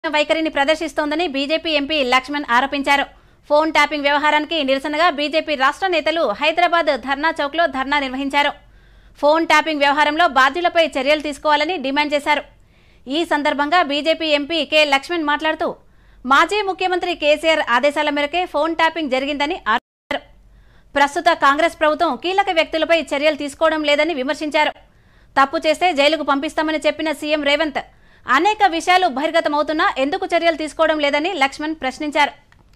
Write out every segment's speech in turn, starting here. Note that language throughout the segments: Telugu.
వైఖరిని ప్రదర్శిస్తోందని బీజేపీ ఎంపీ లక్ష్మణ్ ఆరోపించారు. ఫోన్ ట్యాపింగ్ వ్యవహారానికి నిరసనగా బీజేపీ రాష్ట్ర నేతలు హైదరాబాద్ ధర్నా చౌక్లో ధర్నా నిర్వహించారు. ఫోన్ ట్యాపింగ్ వ్యవహారంలో బాధ్యులపై చర్యలు తీసుకోవాలని డిమాండ్ చేశారు. ఈ సందర్భంగా బీజేపీ ఎంపీ కె లక్ష్మణ్ మాట్లాడుతూ మాజీ ముఖ్యమంత్రి కేసీఆర్ ఆదేశాల మేరకే ఫోన్ ట్యాపింగ్ జరిగిందని ఆరోపించారు. ప్రస్తుత కాంగ్రెస్ ప్రభుత్వం కీలక వ్యక్తులపై చర్యలు తీసుకోవడం లేదని విమర్శించారు. తప్పు చేస్తే జైలుకు పంపిస్తామని చెప్పిన సీఎం రేవంత్ అనేక విషయాలు బహిర్గతమవుతున్నా ఎందుకు చర్యలు తీసుకోవడం లేదని లక్ష్మణ్ ప్రశ్నించారు.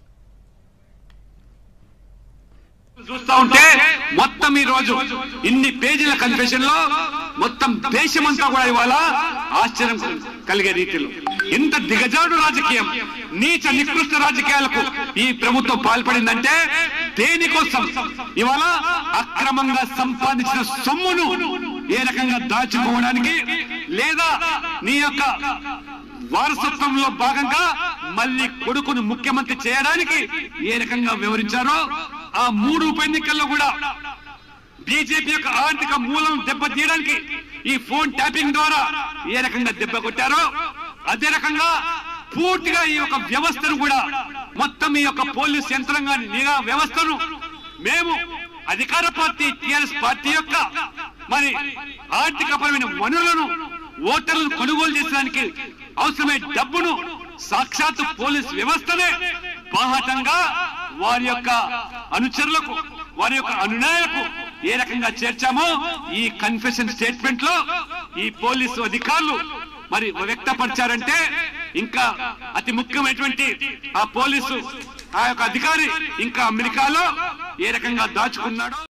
చూస్తా ఉంటే మొత్తం ఈ రోజు ఇన్ని పేజీల కన్ఫెషన్ లో మొత్తం దేశమంతా కూడా ఇవాళ ఆశ్చర్యం కలిగే రీతిలో ఇంత దిగజాడు రాజకీయం, నీచ నికృష్ట రాజకీయాలకు ఈ ప్రభుత్వం పాల్పడిందంటే దేనికోసం? ఇవాళ అక్రమంగా సంపాదించిన సొమ్మును ఏ రకంగా దాచుకోవడానికి, లేదా నీ యొక్క వారసత్వంలో భాగంగా మళ్ళీ కొడుకును ముఖ్యమంత్రి చేయడానికి ఏ రకంగా వివరించారో ఆ 3 ఉప ఎన్నికల్లో కూడా బీజేపీ యొక్క ఆర్థిక మూలం దెబ్బతీయడానికి ఈ ఫోన్ ట్యాపింగ్ ద్వారా ఏ రకంగా దెబ్బ కొట్టారో అదే రకంగా పూర్తిగా ఈ యొక్క వ్యవస్థను కూడా మొత్తం ఈ యొక్క పోలీస్ యంత్రాంగాన్ని, నిఘా వ్యవస్థను మేము అధికార పార్టీ టిఆర్ఎస్ పార్టీ యొక్క మరి ఆర్థికపరమైన వనరులను ఓటర్లను కొనుగోలు చేసడానికి అవసరమైన డబ్బును సాక్షాత్ పోలీస్ వ్యవస్థనే బాహటంగా వారి యొక్క అనుచరులకు, వారి యొక్క అనునాయులకు ఏ రకంగా చేర్చామో ఈ కన్ఫెషన్ స్టేట్మెంట్ లో ఈ పోలీసు అధికారులు మరి వ్యక్తపరిచారంటే ఇంకా అతి ముఖ్యమైనటువంటి ఆ పోలీసు ఆ యొక్క అధికారి ఇంకా అమెరికాలో ఏ రకంగా దాచుకున్నాడో